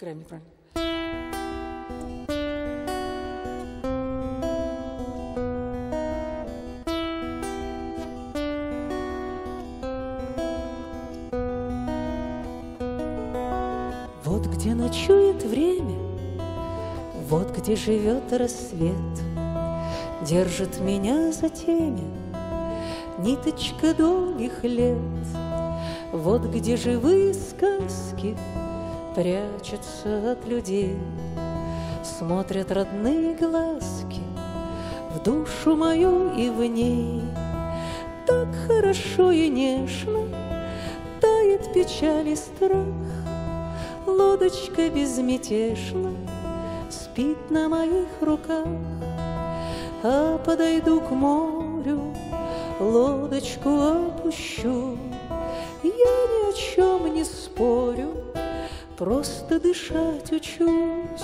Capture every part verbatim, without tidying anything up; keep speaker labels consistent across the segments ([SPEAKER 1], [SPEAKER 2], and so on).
[SPEAKER 1] играем неправильно.
[SPEAKER 2] Вот где ночует время, вот где живет рассвет, держит меня за темя ниточка долгих лет. Вот где живые сказки прячутся от людей, смотрят родные глазки в душу мою и в ней. Так хорошо и нежно тает печаль и страх, лодочка безмятежно спит на моих руках. А подойду к морю, лодочку опущу, я ни о чем не спорю, просто дышать учусь.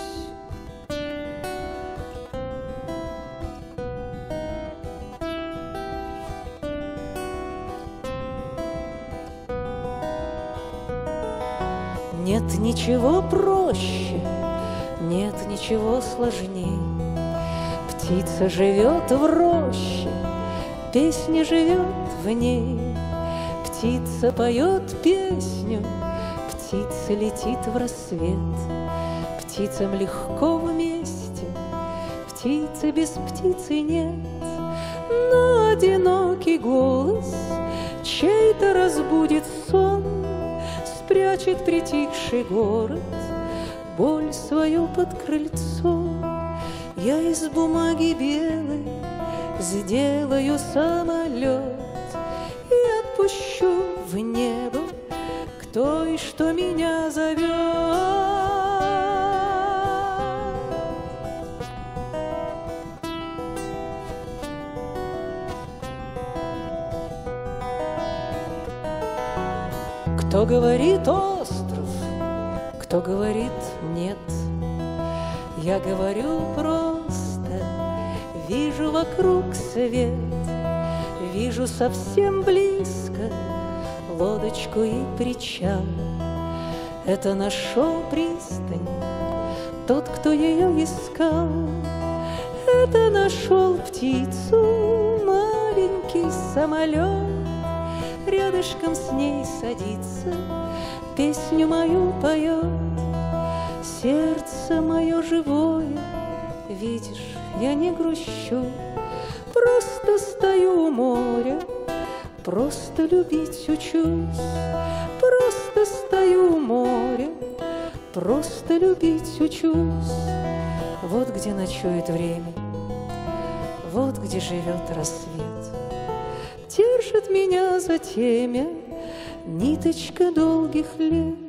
[SPEAKER 2] Нет ничего проще, нет ничего сложней. Птица живет в роще, песня живет в ней. Птица поет песню, птица летит в рассвет. Птицам легко вместе, птицы без птицы нет. Но одинокий голос чей-то разбудит сон, спрячет притихший город боль свою под крыльцом. Я из бумаги белой сделаю самолет и отпущу в небо кто и что меня зовет. Кто говорит остров, кто говорит нет, я говорю просто, вижу вокруг свет, вижу совсем близко лодочку и причал. Это нашел пристань тот, кто ее искал. Это нашел птицу маленький самолет, рядышком с ней садится, песню мою поет. Сердце мое живое, видишь, я не грущу, просто стою у моря, просто любить учусь. Просто стою у моря, просто любить учусь. Вот где ночует время, вот где живет рассвет, держит меня за темя ниточка долгих лет.